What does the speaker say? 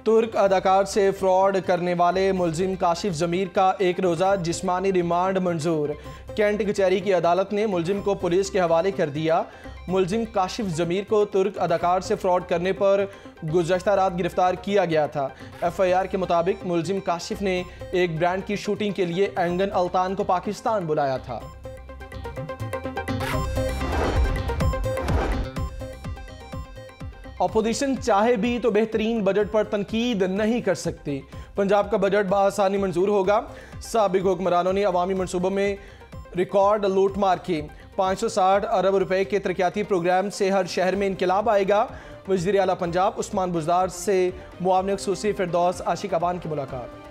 तुर्क अदाकार से फ्रॉड करने वाले मुलजिम काशिफ ज़मीर का एक रोज़ा जिस्मानी रिमांड मंजूर। कैंट कचहरी की अदालत ने मुलजिम को पुलिस के हवाले कर दिया। मुलजिम काशिफ ज़मीर को तुर्क अदाकार से फ्रॉड करने पर गुज़श्ता रात गिरफ्तार किया गया था। FIR के मुताबिक मुलजिम काशिफ ने एक ब्रांड की शूटिंग के लिए एंगन अल्तान को पाकिस्तान बुलाया था। अपोजिशन चाहे भी तो बेहतरीन बजट पर तनकीद नहीं कर सकती। पंजाब का बजट बआसानी मंजूर होगा। साबिक हुक्मरानों ने अवामी मनसूबों में रिकॉर्ड लूटमार की। 560 अरब रुपए के तरक्याती प्रोग्राम से हर शहर में इनकलाब आएगा। वज़ीर आला पंजाब उस्मान बुज़दार से मुआविन ख़ुसूसी फ़िरदौस आशिक़ अबान की मुलाकात।